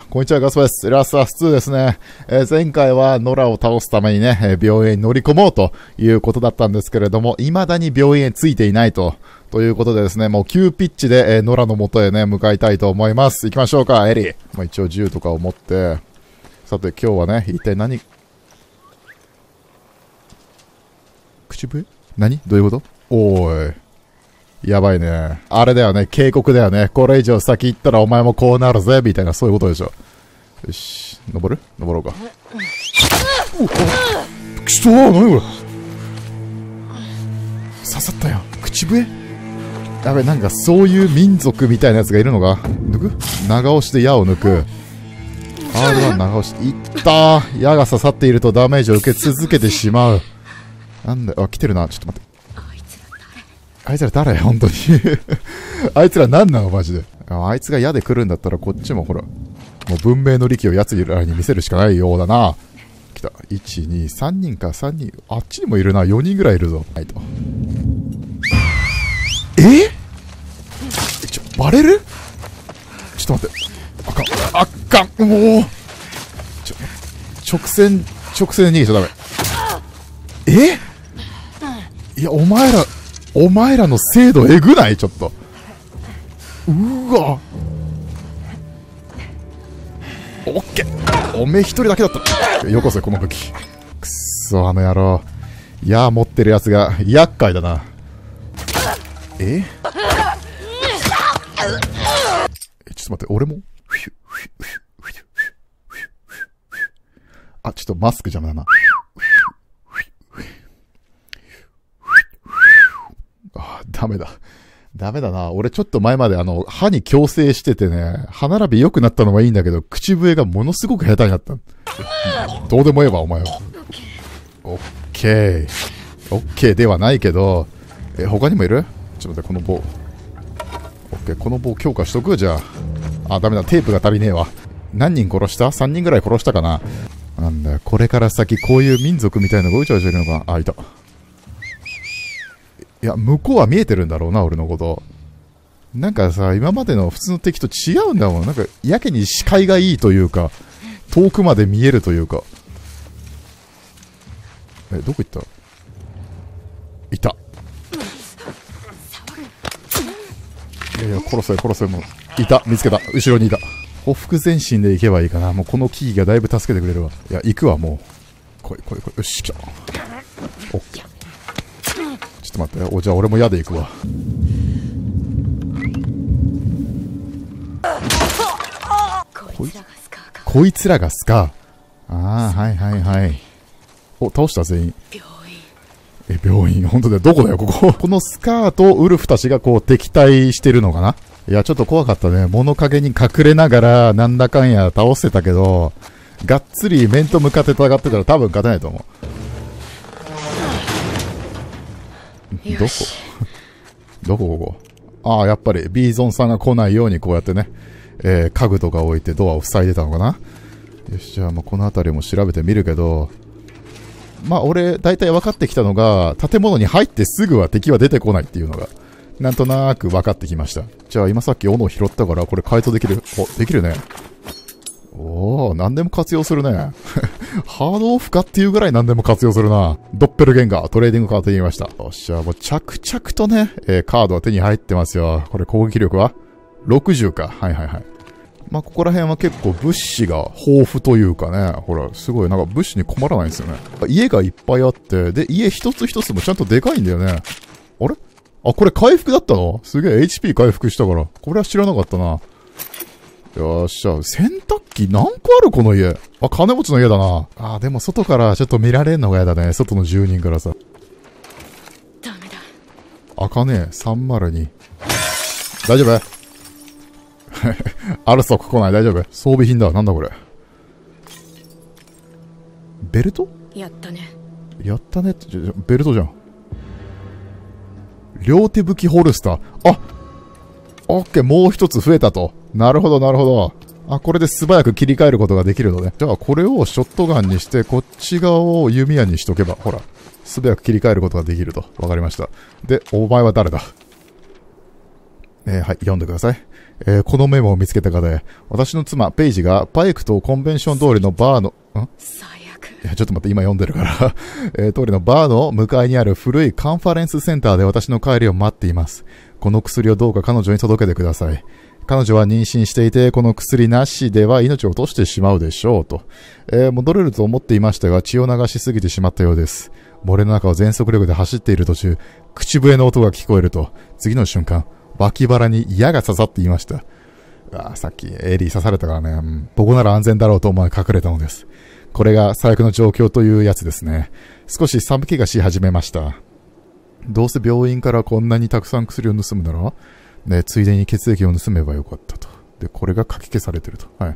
こんにちは、ガスです。ラスアス2ですね。前回はノラを倒すためにね、病院に乗り込もうということだったんですけれども、未だに病院へついていないということでですね、もう急ピッチで、ノラの元へね、向かいたいと思います。行きましょうか、エリー。まあ、一応銃とかを持って、さて今日はね、一体何、口笛？何？どういうこと？おーい。やばいね。あれだよね。警告だよね。これ以上先行ったらお前もこうなるぜ。みたいな、そういうことでしょ。よし。登る？登ろうか。くそー！何これ？刺さったよ。口笛？やべ、なんかそういう民族みたいなやつがいるのが。抜く？長押しで矢を抜く。R1 長押し。いったー。矢が刺さっているとダメージを受け続けてしまう。なんだよ。あ、来てるな。ちょっと待って。あいつら誰？本当にあいつら何なのマジで。あいつが矢で来るんだったらこっちもほら。もう文明の利器を奴らに見せるしかないようだな。来た。1、2、3人か、3人。あっちにもいるな。4人ぐらいいるぞ。はいと。バレる？ちょっと待って。あかん。もう。直線で逃げちゃダメ。いや、お前らの精度えぐない？ちょっと。うわ。オッケー。おめえ一人だけだった。よこせ、この武器。くっそ、あの野郎。矢持ってるやつが厄介だな。ちょっと待って、俺もあ、ちょっとマスク邪魔だな。ダメだな。俺ちょっと前まで歯に矯正しててね、歯並び良くなったのはいいんだけど、口笛がものすごく下手になった。どうでもええわ、お前は。オッケー。オッケーではないけど、他にもいる？ちょっと待って、この棒。オッケー、この棒強化しとく？じゃあ。あ、ダメだ、テープが足りねえわ。何人殺した？ 3 人ぐらい殺したかな。なんだよ、これから先こういう民族みたいなのがうちゃうちゃいるのかな。あ、いた。いや、向こうは見えてるんだろうな、俺のこと。なんかさ、今までの普通の敵と違うんだもん。なんか、やけに視界がいいというか、遠くまで見えるというか。どこ行った？いた。いや、殺せ、もう。いた、見つけた。後ろにいた。ほふ前進で行けばいいかな。もうこの木々がだいぶ助けてくれるわ。いや、行くわ、もう。来い。よし、来た。オッケー。ちょっと待って。じゃあ俺も矢で行くわ。こいつらがスカー。ああ、はい。お、倒した全員。病院。本当だよ。どこだよ、ここ。このスカーとウルフたちがこう敵対してるのかな？いや、ちょっと怖かったね。物陰に隠れながらなんだかんや倒してたけど、がっつり面と向かって戦ってたら多分勝てないと思う。どこここ。ああ、やっぱりビーゾンさんが来ないようにこうやってね、家具とか置いてドアを塞いでたのかな。よし、じゃあもうこの辺りも調べてみるけど、まあ俺大体分かってきたのが、建物に入ってすぐは敵は出てこないっていうのがなんとなく分かってきました。じゃあ今さっき斧拾ったからこれ改造できる？できるね。おー、何でも活用するね。ハードオフかっていうぐらい何でも活用するな。ドッペルゲンガー、トレーディングカード手に入れました。よっしゃ、もう着々とね、カードは手に入ってますよ。これ攻撃力は60か。はい。まあ、ここら辺は結構物資が豊富というかね。ほら、すごいなんか物資に困らないんですよね。家がいっぱいあって、で、家一つ一つもちゃんとでかいんだよね。あれ？あ、これ回復だったの？すげえ HP 回復したから。これは知らなかったな。よっしゃ、洗濯機何個あるこの家。あ、金持ちの家だな。あ、でも外からちょっと見られんのが嫌だね。外の住人からさ。ダメだ。あかねえ、302。大丈夫？アルソック来ない、大丈夫？装備品だ。なんだこれ。ベルト？やったねって、ベルトじゃん。両手武器ホルスター。あ、オッケー、もう一つ増えたと。なるほど。あ、これで素早く切り替えることができるのね。じゃあこれをショットガンにして、こっち側を弓矢にしとけば、ほら、素早く切り替えることができると。わかりました。で、お前は誰だ？はい、読んでください。 このメモを見つけた方で、私の妻、ペイジが、バイクとコンベンション通りのバーの、 最悪。 いや、ちょっと待って、今読んでるから通りのバーの向かいにある古いカンファレンスセンターで私の帰りを待っています。この薬をどうか彼女に届けてください。彼女は妊娠していて、この薬なしでは命を落としてしまうでしょうと。戻れると思っていましたが、血を流しすぎてしまったようです。漏れの中を全速力で走っている途中、口笛の音が聞こえると、次の瞬間、脇腹に矢が刺さっていました。さっきエリー刺されたからね、ここなら安全だろうと思い隠れたのです。これが最悪の状況というやつですね。少し寒気がし始めました。どうせ病院からこんなにたくさん薬を盗むなら、ね、ついでに血液を盗めばよかったと。で、これが書き消されてると。はい。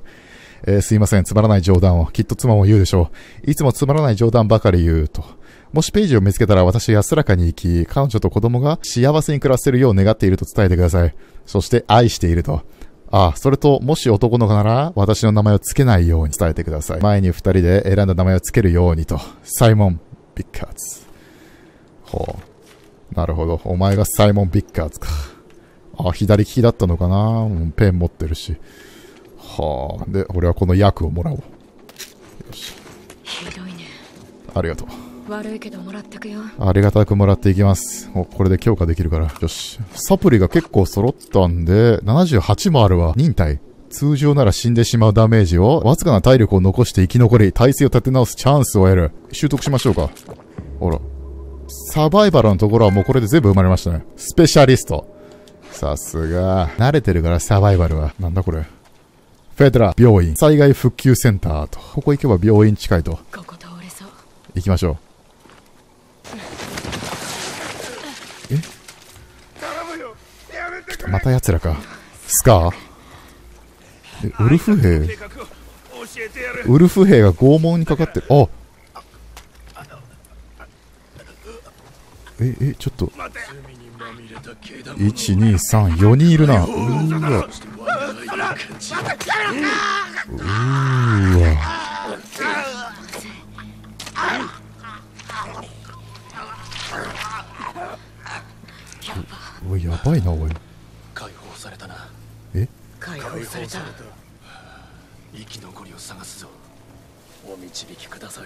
すいません、つまらない冗談を。きっと妻も言うでしょう。いつもつまらない冗談ばかり言うと。もしページを見つけたら私安らかに生き、彼女と子供が幸せに暮らせるよう願っていると伝えてください。そして愛していると。それと、もし男の子なら、私の名前を付けないように伝えてください。前に二人で選んだ名前を付けるようにと。サイモン・ビッカーズ。ほう。なるほど。お前がサイモン・ビッカーズか。左利きだったのかな。ペン持ってるし。はあ。で、俺はこの薬をもらおう。よし。 ひどいね。 ありがとう。 悪いけどもらってくよ。 ありがたくもらっていきます。これで強化できるから。よし。サプリが結構揃ったんで、78もあるわ。忍耐。通常なら死んでしまうダメージを、わずかな体力を残して生き残り、体勢を立て直すチャンスを得る。習得しましょうか。ほら。サバイバルのところはもうこれで全部生まれましたね。スペシャリスト。さすが。慣れてるからサバイバルは。なんだこれ。フェデラ病院。災害復旧センターと。ここ行けば病院近いと。 ここ通れそう。 行きましょう。また奴らか。スカーウルフ兵ウルフ兵が拷問にかかってる。ちょっと。1、2、3、4人いるな。うわ。おい、やばいな、おい。 解放されたな。 解放された。 生き残りを探すぞ。お導きください。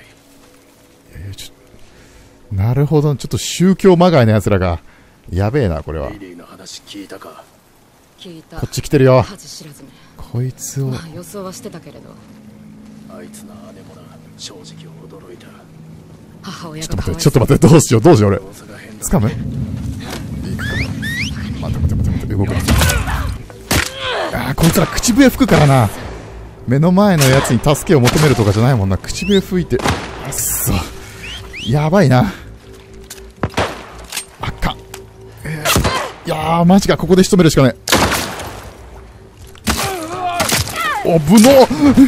なるほど、ちょっと宗教まがいの奴らが。やべえな、これは。 リリーの話聞いたか。 聞いた。 こっち来てるよ。 恥知らずね。 こいつを。 予想はしてたけれど。 あいつの姉もな、正直驚いた。 母親がちょっと待って、どうしよう、俺。掴む？待って、動くな。こいつら口笛吹くからな。目の前のやつに助けを求めるとかじゃないもんな。口笛吹いて。やばいな。あかん。いやー、マジか、ここで仕留めるしかねえ。ぶの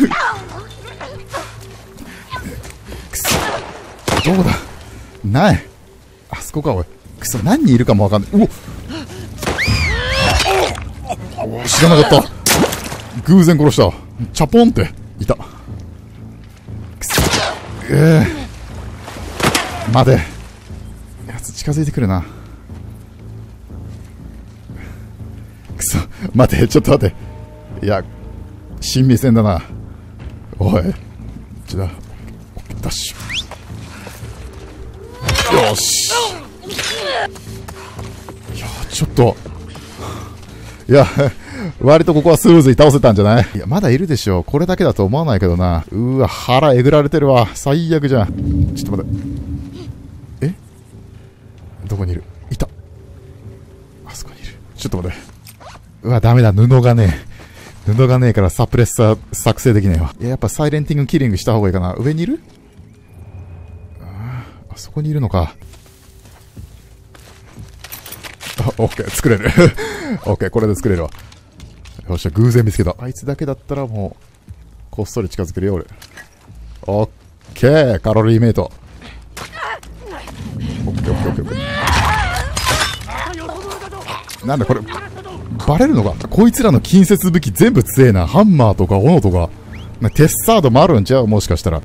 くそ。どうだない。あそこか、おい。くそ、何人いるかもわかんない。知らなかった。偶然殺した。チャポンっていた。くそ。待て。やつ近づいてくるな。くそ。待て、ちょっと待て。いや、親身戦だな。おい。ダッシュ。よし。いや、ちょっと。いや、割とここはスムーズに倒せたんじゃない？いや、まだいるでしょ。これだけだと思わないけどな。うわ、腹えぐられてるわ。最悪じゃん。ちょっと待って。どこにいる？いた。あそこにいる。ちょっと待って。うわ、ダメだ。布がねえからサプレッサー作成できねえわ。いや、やっぱサイレンティングキリングした方がいいかな。上にいる？あそこにいるのか。オッケー、作れる。オッケー、これで作れるわ。よっしゃ、偶然見つけた。あいつだけだったらもう、こっそり近づけるよ、俺。オッケー、カロリーメイト。オッケー。なんだこれ、バレるのか？こいつらの近接武器全部強えな。ハンマーとか斧とか。テッサードもあるんちゃう？もしかしたら。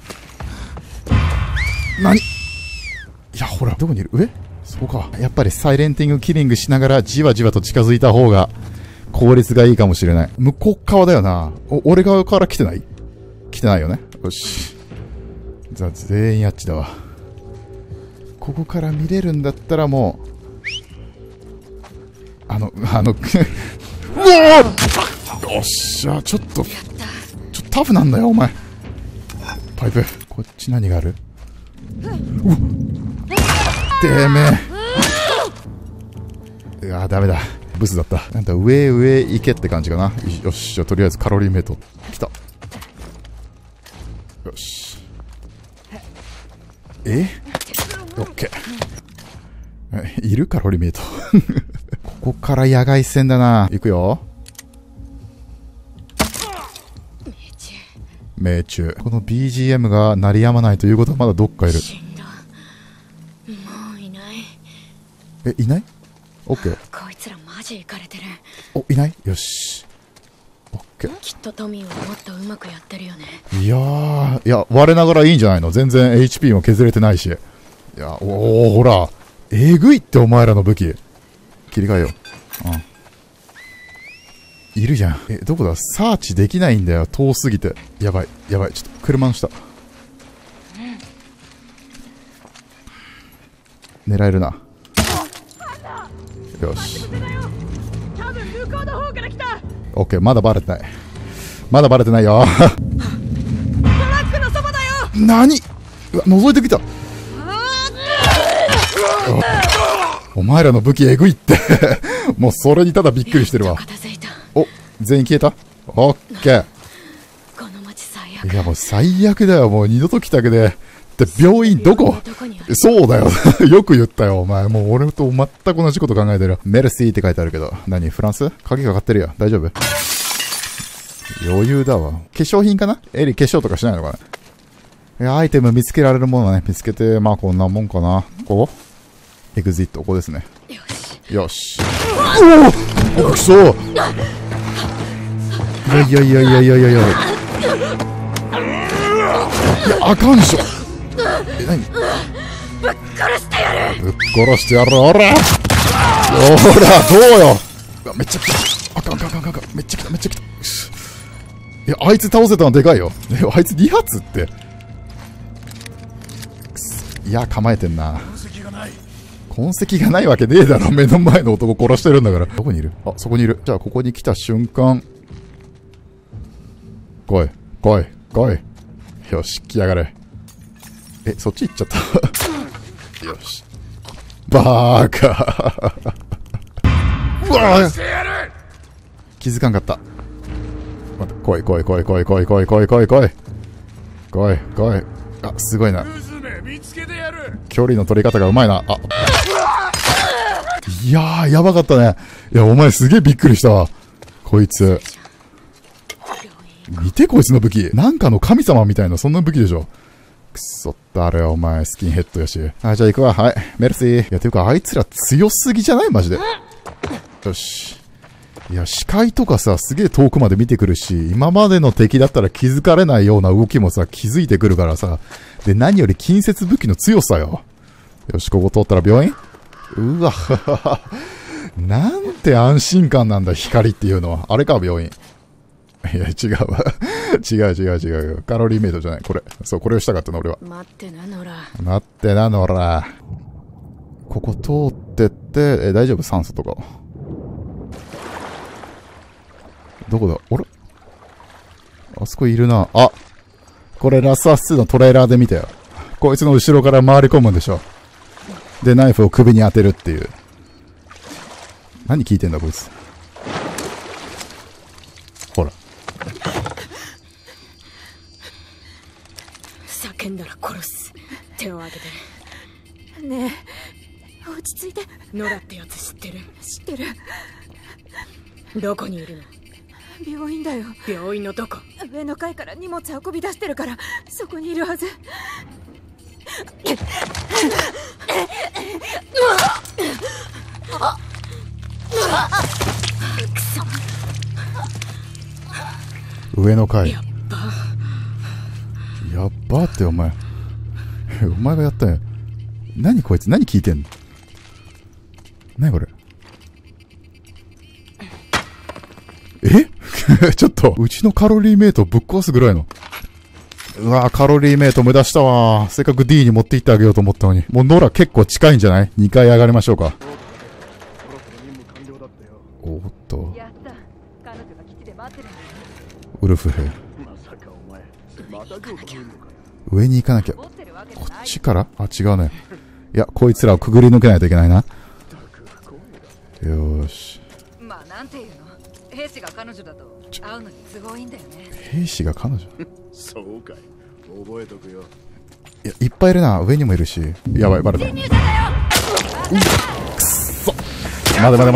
何？いや、ほら、どこにいる？上？そうか。やっぱりサイレンティングキリングしながらじわじわと近づいた方が効率がいいかもしれない。向こう側だよな。俺側から来てない？来てないよね。よし。じゃあ全員あっちだわ。ここから見れるんだったらもう、うわーよっしゃ、ちょっとタフなんだよ、お前。パイプ。こっち何がある？てめえ。うわ、ダメだ。ブスだった。なんだ、上行けって感じかな。よし、じゃあとりあえずカロリーメイト。来た。よし。オッケー。いるカロリーメイト。ここから野外戦だな。行くよ。命中。この BGM が鳴りやまないということはまだどっかいる。 死んだ。もういない。 いない？オッケー。 こいつらマジイカれてる。 お、いない？よし。オッケー。 きっとトミーはもっとうまくやってるよね。 いや、我ながらいいんじゃないの？全然 HP も削れてないし。いや、ほら。えぐいってお前らの武器。切り替えよう。いるじゃん。どこだ？サーチできないんだよ。遠すぎて。やばい。ちょっと車の下。狙えるな。よし。オッケー、まだバレてない。まだバレてないよ。トラックのそばだよ。何？うわ、覗いてきた。お前らの武器えぐいって。もうそれにただびっくりしてるわ。お、全員消えた？オッケー。 この街最悪。 いやもう最悪だよ。もう二度と来たくねえ。って病院どこ？そうだよ。よく言ったよ、お前。もう俺と全く同じこと考えてる。メルシーって書いてあるけど。何？フランス？鍵かかってるよ。大丈夫？余裕だわ。化粧品かな？エリ化粧とかしないのかな？アイテム見つけられるものはね、見つけて、まあこんなもんかな。ここ？エグジット、ここですね。よし。おお、来そう。いや、あかんでしょ。何？ぶっ殺してやる。おら。どうよ。めっちゃ来た。あかん。めっちゃ来た。いや、あいつ倒せたのでかいよ。あいつ2発って。いや、構えてんな。痕跡がないわけねえだろ。目の前の男殺してるんだから。どこにいる？あ、そこにいる。じゃあ、ここに来た瞬間。来い。よし、来やがれ。そっち行っちゃった。よし。バーカー。うわぁ！気づかんかった。待って、来い。あ、すごいな。距離の取り方がうまいな。あ。いやー、やばかったね。いや、お前すげえびっくりしたわ。こいつ。見てこいつの武器。なんかの神様みたいな、そんな武器でしょ。くそったれよ、お前。スキンヘッドやし。はい、じゃあ行くわ。はい。メルシー。いや、ていうか、あいつら強すぎじゃない？マジで。よし。いや、視界とかさ、すげえ遠くまで見てくるし、今までの敵だったら気づかれないような動きもさ、気づいてくるからさ。で、何より近接武器の強さよ。よし、ここ通ったら病院？うわ、なんて安心感なんだ、光っていうのは。あれか、病院。いや、違うわ。違う。カロリーメイトじゃない。これ。そう、これをしたかったの、俺は。 待ってな、ノラ。 ここ通ってって、大丈夫？酸素とか。どこだ？あれ？あそこいるな。あ！これラスアス2のトレーラーで見たよ。こいつの後ろから回り込むんでしょ。で、ナイフを首に当てるっていう。何聞いてんだ、こいつ。ほら。 叫んだら殺す。手を挙げて。 ねえ、落ち着いて。 ノラってやつ知ってる？ 知ってる。 どこにいるの？ 病院だよ。 病院のどこ？ 上の階から荷物運び出してるから、そこにいるはず。 上の階。やっばってお前。お前がやったよ。何こいつ？何聞いてんの？何これ？ えちょっと、うちのカロリーメイトぶっ壊すぐらいの。うわカロリーメイト無駄したわ。せっかく D に持って行ってあげようと思ったのに。もうノラ結構近いんじゃない？ 2 階上がりましょうか。おっと。ウルフ兵。上に行かなきゃ。こっちから？あ、違うね。いや、こいつらをくぐり抜けないといけないな。よーし。 まあ、なんていうの？兵士が彼女だと会うのに都合いいんだよね。 兵士が彼女？ そうかい。覚えとくよ。 いや、いっぱいいるな。上にもいるし。やばい、バレた。くっそ。待て。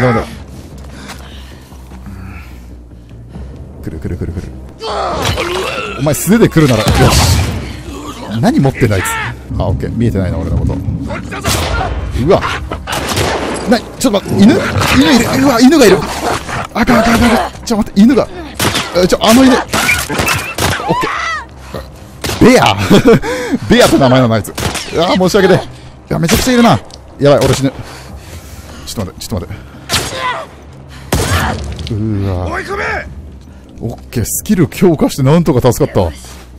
来る。お前素手で来るなら、よし。何持ってんだあいつ。あ、オッケー。見えてないな、俺のこと。うわ。ちょっと待って、犬いる。うわ、犬がいる。あかん。ちょっと待って、犬が。あの犬。オッケー。ベアベアって名前なのあいつ。うわ、申し訳ねえ。いや、めちゃくちゃいるな。やばい、俺死ぬ。ちょっと待って。うわ。追い込め。オッケー、スキル強化してなんとか助かった。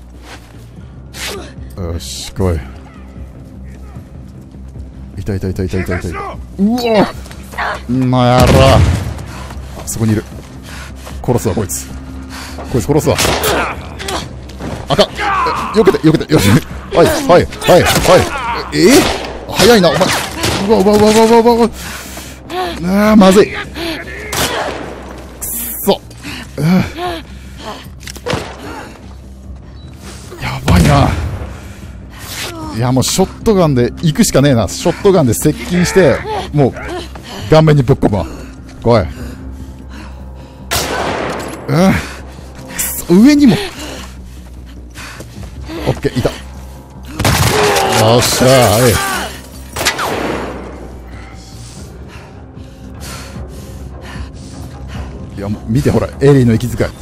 よし、来い。いた。うわまやら。あそこにいる。殺すわ、こいつ殺すわ。あかん。よけて。よし。はい。早いな、お前。うわ。ああ、まずい。くっそ。やばいな。いや、もうショットガンで行くしかねえな。ショットガンで接近して、もう、顔面にぶっ込むわ。来い。上にも。オッケー、いた。よっしゃー、いや、見てほら、エリーの息遣い。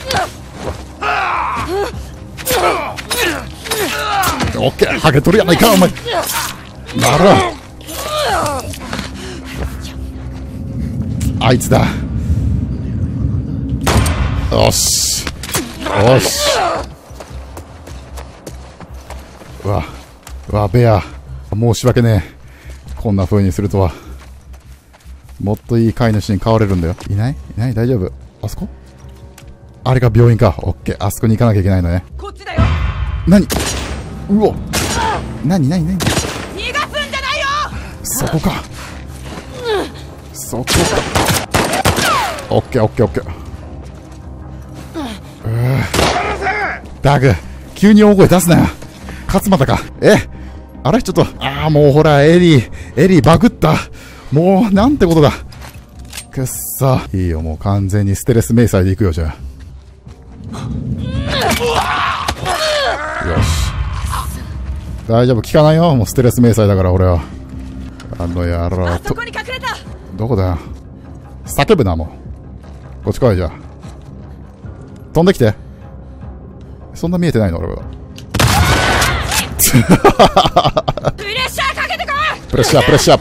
オッケー、ハゲ取るやないか、お前。なら。あいつだ。よし。うわ、ベア。申し訳ねえ。こんな風にするとは。もっといい飼い主に飼われるんだよ。いない大丈夫。あそこ？あれが病院か。オッケー。あそこに行かなきゃいけないのね。 こっちだよ。 何？うお。何？ 逃がすんじゃないよ。 そこか。オッケー。ダグ、急に大声出すなよ。勝俣か。あれちょっと、もうほら、エリーバグった。もう、なんてことだ。くっそ。いいよ、もう完全にステレス迷彩で行くよ、じゃあ。よし。大丈夫、効かないよ。もうステレス迷彩だから、俺は。あの野郎。 あそこに隠れた。 どこだよ。叫ぶな、もう。こっち来い、じゃあ。飛んできて。そんな見えてないの、俺は。 プレッシャーかけてこい。 プレッシャー。プレッシャー。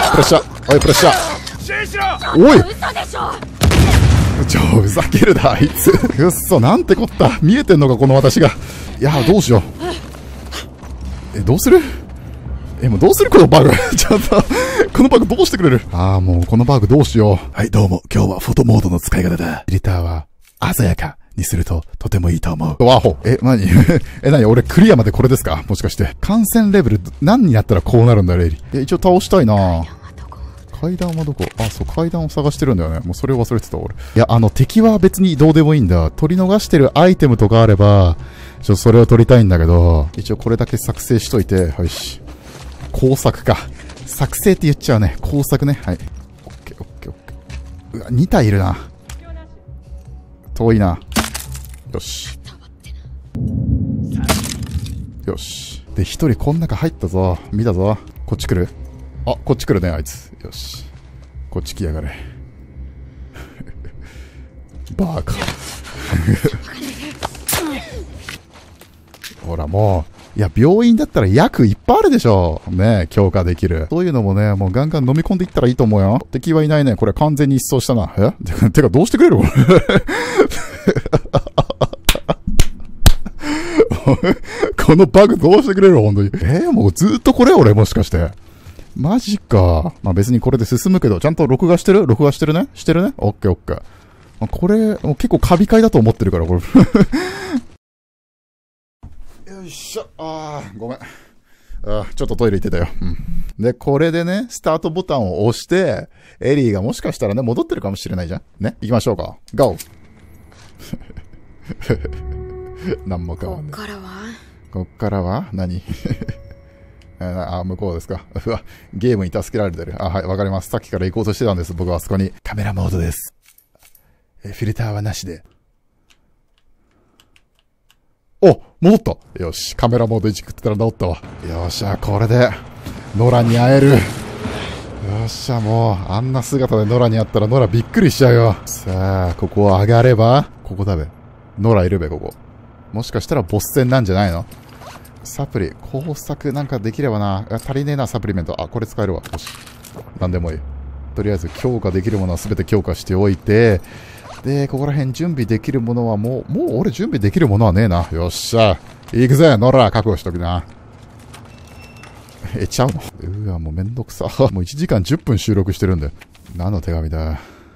おい。 嘘でしょ。 ふざけるな、あいつ。くっそ、なんてこった。見えてんのか、この私が。いや、どうしよう。どうする？もうどうするこのバグ。ちょっと、このバグどうしてくれる？もうこのバグどうしよう。はい、どうも。今日はフォトモードの使い方だ。フィルターは、鮮やかにすると、とてもいいと思う。ワホ。何俺クリアまでこれですか？もしかして。感染レベル、何になったらこうなるんだ、レイリ。一応倒したいな。階段はどこ？そう、階段を探してるんだよね。もうそれを忘れてた、俺。いや、敵は別にどうでもいいんだ。取り逃してるアイテムとかあれば、それを取りたいんだけど、一応これだけ作成しといて、はいし。工作か。作成って言っちゃうね。工作ね。はい。オッケー。うわ、2体いるな。遠いな。よし。よし。で、1人こん中入ったぞ。見たぞ。こっち来る？こっち来るね、あいつ。よし。こっち来やがれ。バーカ。ほら、もいや、病院だったら薬いっぱいあるでしょ。ね、強化できる。そういうのもね、もうガンガン飲み込んでいったらいいと思うよ。敵はいないね。これ完全に一掃したな。てかどうしてくれるこれ。このバグどうしてくれる本当に。もうずっとこれ俺もしかして。マジか。まあ別にこれで進むけど、ちゃんと録画してるねしてるねオッケーオッケー。これ、もう結構カビ会だと思ってるから、これ。よいしょ。ごめん。ちょっとトイレ行ってたよ。で、これでね、スタートボタンを押して、エリーがもしかしたらね、戻ってるかもしれないじゃん。ね、行きましょうか。GO! 何も変わんない。こっからは何向こうですか。うわ、ゲームに助けられてる。はい、わかります。さっきから行こうとしてたんです。僕はあそこに。カメラモードです。フィルターはなしで。お、戻った。よし、カメラモードいじくってたら治ったわ。よっしゃ、これで、ノラに会える。よっしゃ、もう、あんな姿でノラに会ったらノラびっくりしちゃうよ。さあ、ここを上がれば、ここだべ。ノラいるべ、ここ。もしかしたらボス戦なんじゃないの？サプリ、工作なんかできればな。足りねえな、サプリメント。これ使えるわ。よし。なんでもいい。とりあえず強化できるものは全て強化しておいて、で、ここら辺準備できるものはもう俺準備できるものはねえな。よっしゃ。行くぜ、ノラ、覚悟しとくな。ちゃうの？うわ、もうめんどくさ。もう1時間10分収録してるんで。何の手紙だ？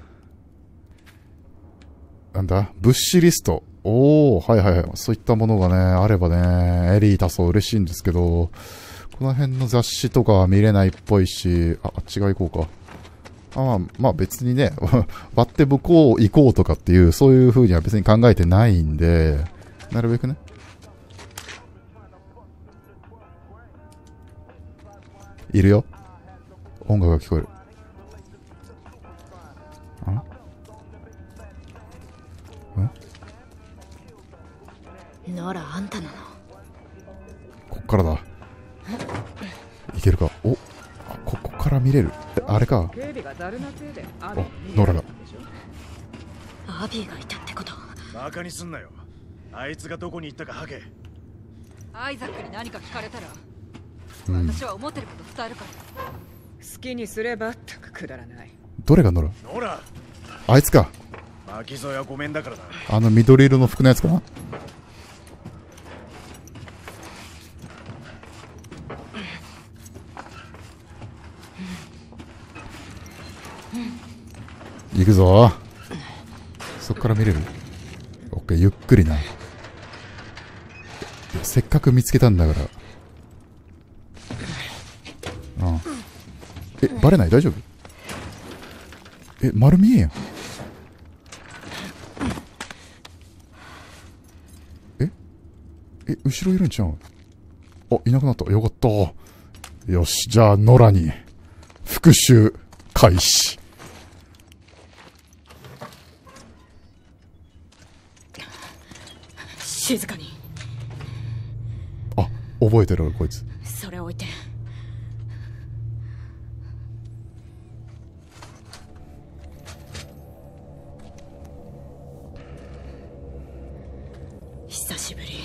なんだ？物資リスト。はいはいはい。そういったものがね、あればね、エリー多層嬉しいんですけど、この辺の雑誌とかは見れないっぽいし、あっち側行こうか。まあ別にね、割って向こう行こうとかっていう、そういう風には別に考えてないんで、なるべくね。いるよ。音楽が聞こえる。 ノラ、あんたなの？ こっからだ。いけるか。ここから見れる。あれか。ノラが。 アビーがいたってこと？ バカにすんなよ。あいつがどこに行ったかハケ。 アイザックに何か聞かれたら、私は思ってること伝えるから。 好きにすればったくくだらない。 どれがノラ？ ノラ。 あいつか。 巻き添えはごめんだからな。 緑色の服のやつかな。行くぞ。そっから見れる？オッケー、ゆっくりな。せっかく見つけたんだから。バレない？大丈夫？丸見えやん。後ろいるんちゃう？いなくなった。よかった。よし、じゃあ、ノラに、復讐、開始。 静かに。 覚えてるこいつ。 それ置いて。久しぶり。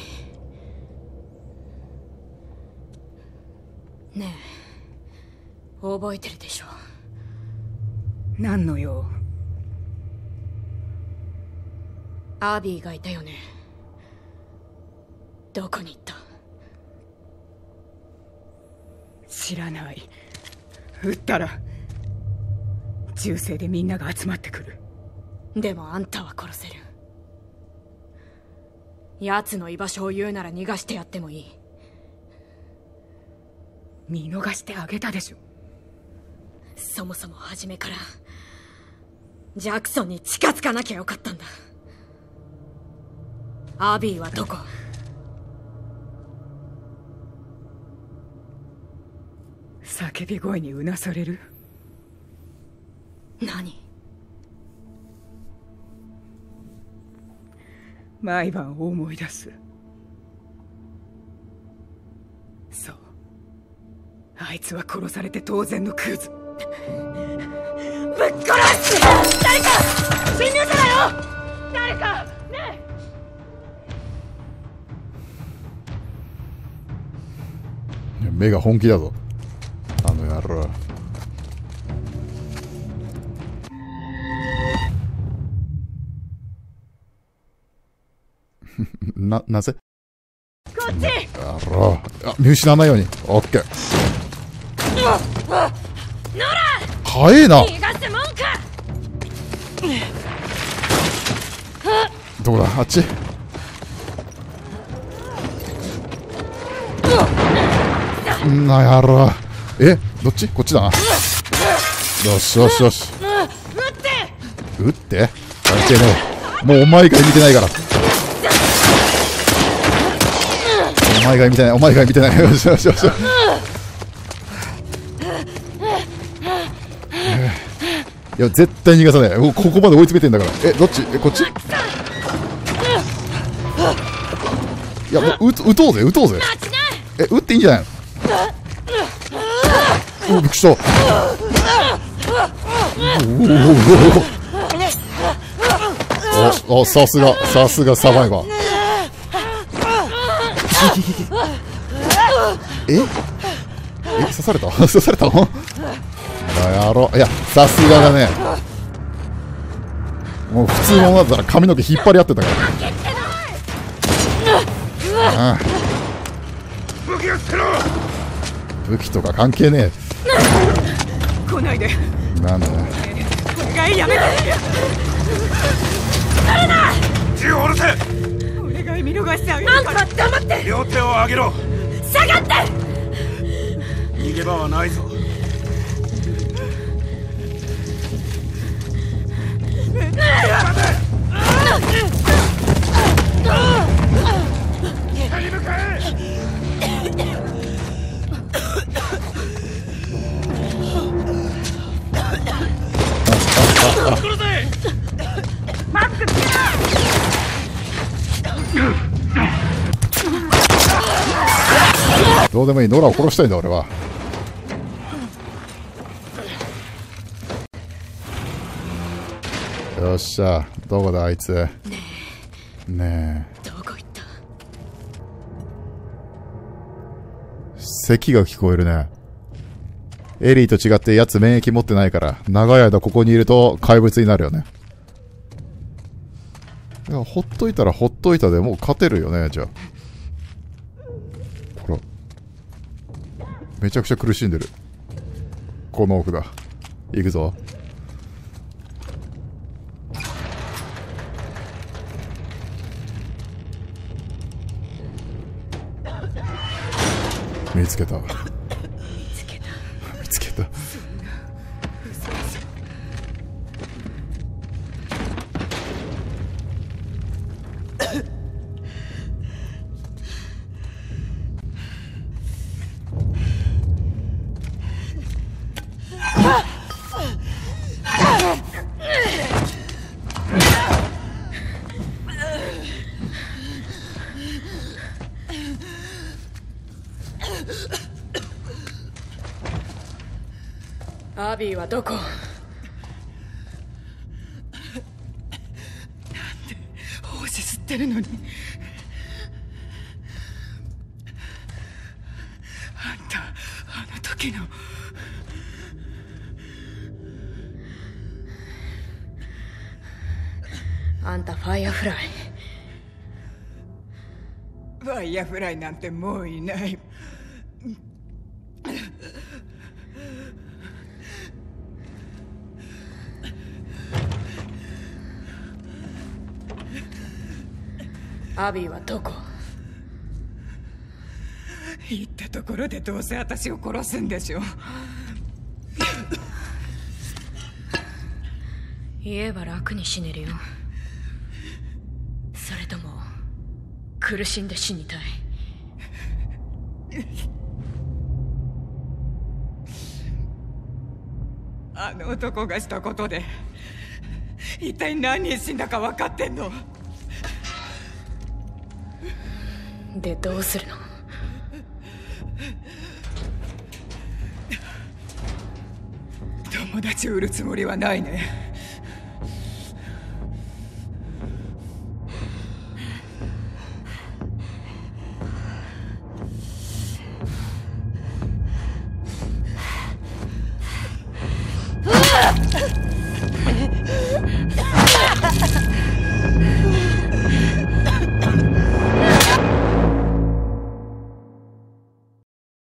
ねえ、覚えてるでしょ？ 何の用？ アビーがいたよね。どこに行った？ 知らない。撃ったら銃声でみんなが集まってくる。 でもあんたは殺せる。奴の居場所を言うなら逃がしてやってもいい。 見逃してあげたでしょ。 そもそも初めからジャクソンに近づかなきゃよかったんだ。アビーはどこ？ 叫び声にうなされる。 何？ 毎晩思い出す。そう、あいつは殺されて当然のクズ。ぶっ殺す！誰か！侵入者だよ！誰か！ね目が本気だぞあの野郎。なぜこっち。 野郎、見失わないように。オッケー。早えな。 逃がすもんか。 どこだ、あっち。なやろ。どっち？こっちだな。よしよしよし。撃って関係ねえ。もうお前以外見てないから。お前以外見てない、お前以外見てない。よしよしよし。いや絶対逃がさない。ここまで追い詰めてんだから。どっち？こっち？いやもう撃とうぜ撃とうぜ。撃っていいんじゃないの？びっくりした。さすがサバイバー。刺された刺されたの？だやろ。いやさすがだね。もう普通の女だったら髪の毛引っ張り合ってたから。武器とか関係ね来ないで。 え。なんだよ。 お願いやめて。 誰だ。 銃を下ろせ。 お願い見逃してあげるあんから。 た黙って。 両手を上げろ。 下がって。 逃げ場はないぞ。 どうでもいい。ノラを殺したいんだ俺は。よっしゃ。どこだあいつ。ねえ。 どこ行った。 咳が聞こえるね。エリーと違ってやつ免疫持ってないから長い間ここにいると怪物になるよね。いやほっといたらほっといたでもう勝てるよね。じゃあほらめちゃくちゃ苦しんでる。この奥だ。行くぞ。見つけた。見つけた。 アビーはどこ。 胞子吸ってるのに。あんたあの時の。 あんたファイアフライ。 ファイアフライなんてもういない。 アビーはどこ。 言ったところでどうせ私を殺すんでしょ。 言えば楽に死ねるよ。それとも苦しんで死にたい。 あの男がしたことで一体何人死んだか分かってんの？ でどうするの。 友達売るつもりはないね。